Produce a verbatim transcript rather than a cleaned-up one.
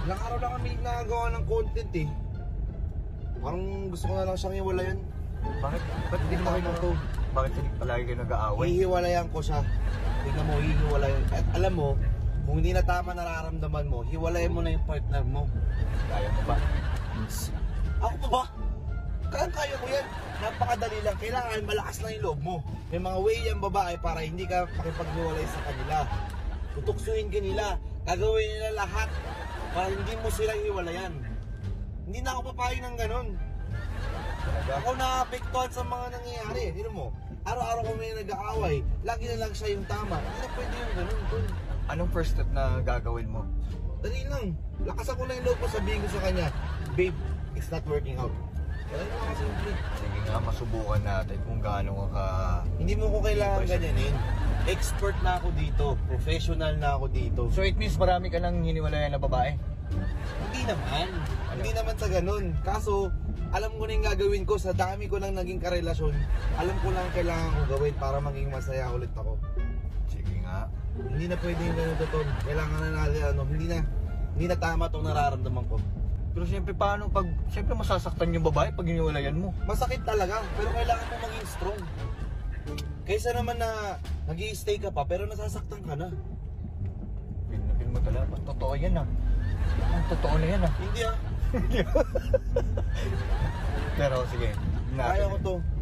Ilang araw lang kami nagagawa ng content eh. Parang gusto ko na lang siyang iwalayan. Bakit? Ba't hindi mo kayo to? Bakit hindi palagi kayo nag-aaway? Hihiwalayan ko siya. Tingnan mo, hihiwalayan. At alam mo, kung hindi na tama nararamdaman mo, hiwalayan mo na yung partner mo. Kaya mo ba? Ako pa ba? Kaya-kaya ko yan. Napakadali lang. Kailangan malakas lang yung loob mo. May mga way yung babae para hindi ka pakipaghiwalay sa kanila. Tutuksuhin ka nila. Gagawin nila lahat para hindi mo sila hiwalayan. Hindi na ako papayag ng ganun. Ako naapektuhan sa mga nangyayari. Hindi mo, araw-araw kami nag-aaway. Lagi na lang siya yung tama. Hindi na pwede yung ganun. Tol. Anong first step na gagawin mo? Dali lang. Lakasan ko lang yung loob ko. Sabihin ko sa kanya, babe, it's not working out. Kaya lang ako simple. Sige nga, masubukan natin kung gaano ka... Hindi mo ko kailangan ganyanin. Expert na ako dito. Professional na ako dito. So it means marami ka nang hiniwalayan na babae? Hindi naman. Hindi naman sa ganun. Kaso, alam ko na yung gagawin ko. Sa dami ko lang naging karelasyon, alam ko lang kailangan ko gawin para maging masaya ulit ako. Sige nga. Hindi na pwede yung ganun, Ton. Kailangan na natin, ano, hindi na, hindi na tama itong nararamdaman ko. Pero siyempre paano pag... Siyempre masasaktan yung babae pag hiniwalayan mo. Masakit talaga, pero kailangan mo maging strong. Kaysa naman na nag-i-stay ka pa, pero nasasaktan ka na. Pinapin mo talaga. Totoo yan ah. Ang totoo na yan ah. Hindi ah. Pero sige. Kaya ko to.